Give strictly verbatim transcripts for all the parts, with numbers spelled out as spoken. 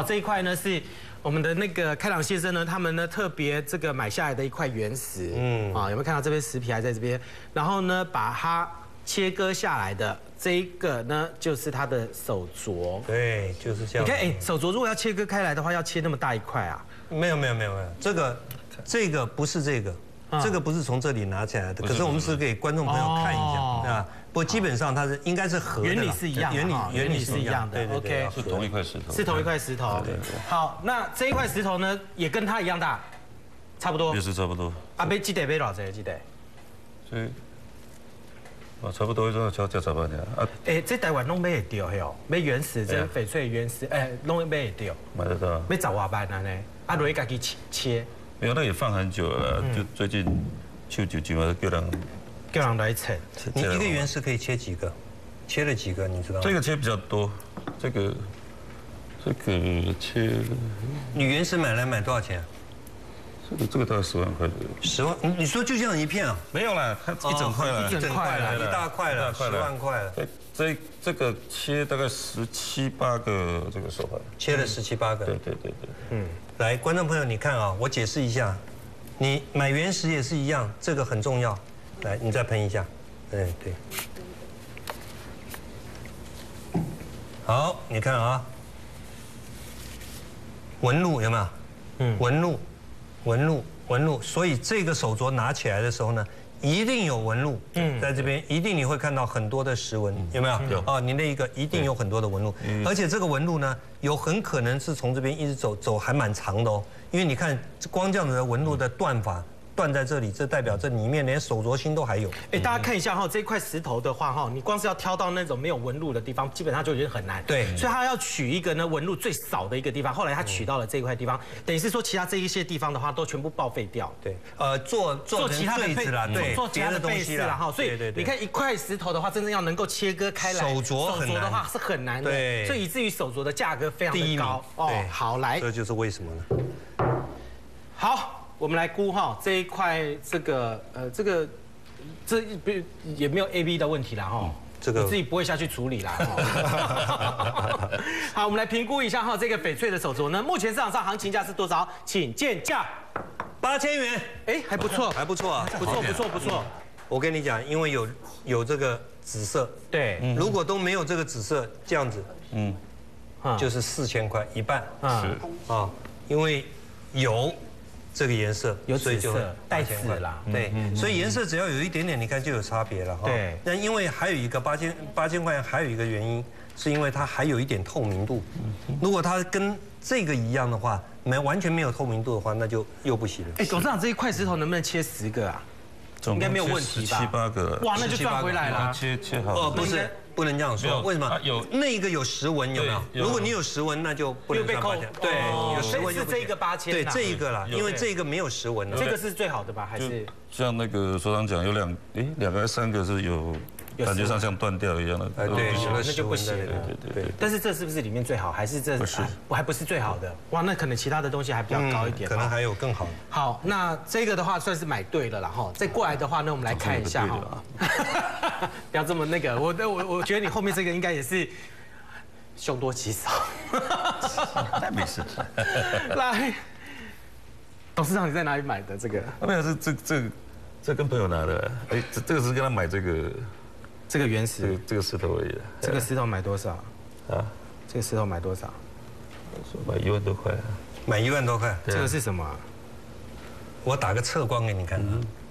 这一块呢是我们的那个开朗先生呢，他们呢特别这个买下来的一块原石，嗯啊，有没有看到这边石皮还在这边？然后呢，把它切割下来的这一个呢，就是它的手镯。 对，就是这样。 你看，哎，手镯如果要切割开来的话，要切那么大一块啊？ 没有没有没有没有，这个这个不是这个。 这个不是从这里拿起来的，可是我们是给观众朋友看一下啊。不过基本上它是应该是合的， 原理是一样的， 原理原理是一样的。 对对对， 是同一块石头， 是同一块石头。好，那这一块石头呢，也跟它一样大，差不多。 也是差不多。 啊，买几袋买多少几袋？ 所以，啊，差不多就要加十万的啊。 哎，这台湾拢买得到哟，买原石，这翡翠原石，哎，拢买得到。 买得到。 买十万万呢？啊，落去自己切。 没有，那也放很久了，就最近。 就就就嘛，叫人叫人来称。 你一个原石可以切几个？切了几个？你知道吗？ 这个切比较多，这个这个切。 你原石买来买多少钱？ 这个这个大概十万块左右。 十万？你说就这样一片啊？ 没有啦，它一整块了， 一整块了，一大块了，十万块了。 对，这这个切大概十七八个这个手环。 切了十七八个。 对对对对。 嗯，来，观众朋友，你看啊，我解释一下。 你买原石也是一样，这个很重要。来，你再喷一下。嗯，对。好，你看啊，纹路有没有？嗯，纹路，纹路，纹路。所以这个手镯拿起来的时候呢，一定有纹路。嗯，在这边一定你会看到很多的石纹，有没有？有。哦，你那一个一定有很多的纹路，而且这个纹路呢，有很可能是从这边一直走走还蛮长的哦。 因为你看，光这样子的纹路的断法断在这里，这代表这里面连手镯芯都还有。 哎，大家看一下哈，这块石头的话哈，你光是要挑到那种没有纹路的地方，基本上就已经很难。 对， 所以他要取一个呢纹路最少的一个地方，后来他取到了这一块地方，等于是说其他这一些地方的话都全部报废掉。 对，呃，做做其他的坠子啦，对， 做其他的贝饰啦哈。所以你看一块石头的话，真正要能够切割开来， 手镯很难的话是很难的。 对， 所以以至于手镯的价格非常的高。哦，好来， 这就是为什么呢？ 好，我们来估哈这一块这个呃这个这不也没有 A B 的问题啦哈，这个你自己不会下去处理啦。好，我们来评估一下哈这个翡翠的手镯呢，目前市场上行情价是多少？请见价， 八千元。 哎，还不错， 还不错啊， 不错不错不错。 我跟你讲，因为有有这个紫色， 对， 如果都没有这个紫色，这样子，嗯，就是四千块一半。是啊，因为有。 这个颜色有紫色带紫啦， 对，所以颜色只要有一点点，你看就有差别了哈。对，那因为还有一个八千八千块钱，还有一个原因，是因为它还有一点透明度。如果它跟这个一样的话，没完全没有透明度的话，那就又不行了。 哎，董事长，这一块石头能不能切十个啊？应该没有问题吧？ 七八个， 哇，那就赚回来了。 切切好。 哦，不是。 不能这样说，为什么？有那一个有十纹有没有？如果你有十纹，那就不能算八千。对，有十纹是这个八千。 对，这一个啦，因为这个没有十纹。 这个是最好的吧？还是像那个所长讲，有两诶两个三个是有感觉上像断掉一样的。 哎，对， 那就不行。 对对对。 但是这是不是里面最好？还是这？ 不是， 我还不是最好的。哇，那可能其他的东西还比较高一点。 可能还有更好的。 好，那这个的话算是买对了啦哈。再过来的话，那我们来看一下哈。不要这么那个，我我我觉得你后面这个应该也是凶多吉少。 那没事。 来，董事长你在哪里买的这个？ 没有，这这这这跟朋友拿的。哎，这这个是跟他买这个这个原石， 这个这个石头而已。 这个石头买多少？啊？这个石头买多少？ 买一万多块。 买一万多块。 这个是什么？ 我打个侧光给你看。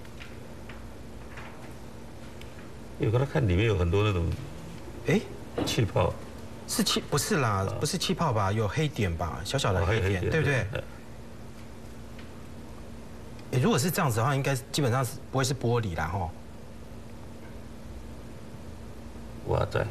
有跟他看里面有很多那种，哎，气泡， 是气不是啦，不是气泡吧？有黑点吧，小小的黑点，对不对？哎，如果是这样子的话，应该基本上是不会是玻璃啦，哈。 我在。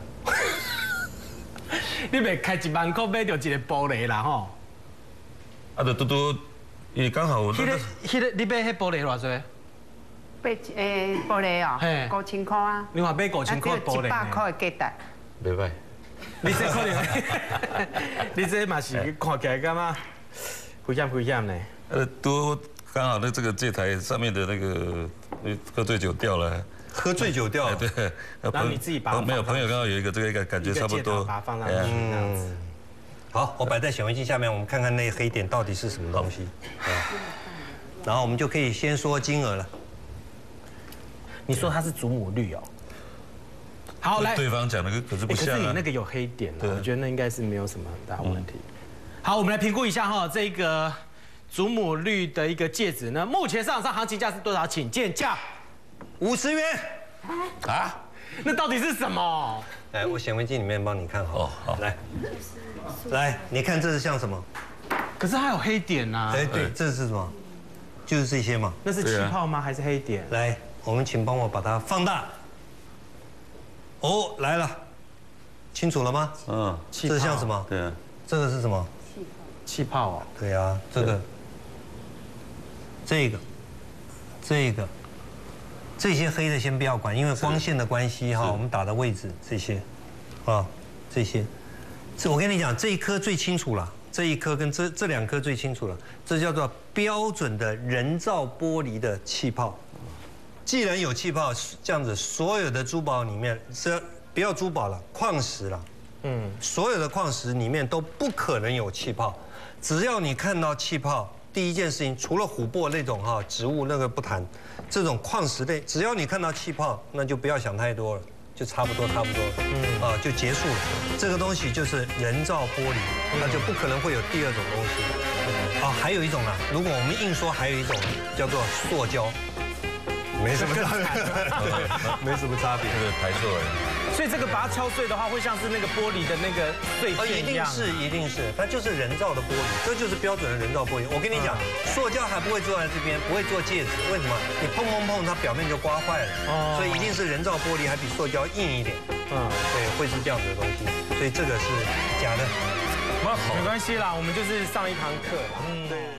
你别开一万块买到一个玻璃啦，哈。 啊，就多多，也刚好。 迄个迄个，你买迄玻璃多少钱？ 八诶玻璃哦，五千块啊！ 你话买五千块玻璃， 一百块的价值。 袂歹。 你这可能，你这嘛是看起来干嘛？危险危险呢？ 呃，多刚好那这个这台上面的那个喝醉酒掉了。 喝醉酒掉了。 对。 然后你自己把没有朋友刚好有一个这个感觉差不多， 把它放上去这样子。 好，我摆在显微镜下面，我们看看那黑点到底是什么东西。然后我们就可以先说金额了。 你说它是祖母绿哦。好，来。 对方讲的可是不像啊。 可是你那个有黑点了，我觉得那应该是没有什么很大问题。好，我们来评估一下哈，这个祖母绿的一个戒指呢，目前市场上行情价是多少？请见价。五十元。啊？那到底是什么？ 来，我显微镜里面帮你看好。哦，好。来，来，你看这是像什么？ 可是它有黑点呐。 哎，对，这是什么？就是这些嘛。 那是气泡吗？还是黑点？ 来。我们请帮我把它放大。哦，来了，清楚了吗？嗯，这像什么？对，这个是什么？ 气泡。气泡哦。 对啊，这个，这个，这个，这些黑的先不要管，因为光线的关系哈，我们打的位置这些，啊，这些，这我跟你讲，这一颗最清楚了，这一颗跟这这两颗最清楚了，这叫做标准的人造玻璃的气泡。既然有气泡，这样子所有的珠宝里面，是不要珠宝了，矿石了，嗯，所有的矿石里面都不可能有气泡。只要你看到气泡，第一件事情，除了琥珀那种哈植物那个不谈，这种矿石类，只要你看到气泡，那就不要想太多了，就差不多差不多了，嗯，啊就结束了。这个东西就是人造玻璃，那就不可能会有第二种东西。啊，还有一种啊，如果我们硬说还有一种叫做塑胶。没什么差别，没什么差别， 这个台塑而已。 所以这个把它敲碎的话，会像是那个玻璃的那个碎片一样。 一定是，一定是，它就是人造的玻璃，这就是标准的人造玻璃。我跟你讲，塑胶还不会做在这边，不会做戒指，为什么？你碰碰碰，它表面就刮坏了。哦。所以一定是人造玻璃，还比塑胶硬一点。嗯。对，会是这样子的东西，所以这个是假的。 没关系啦，我们就是上一堂课。嗯。对。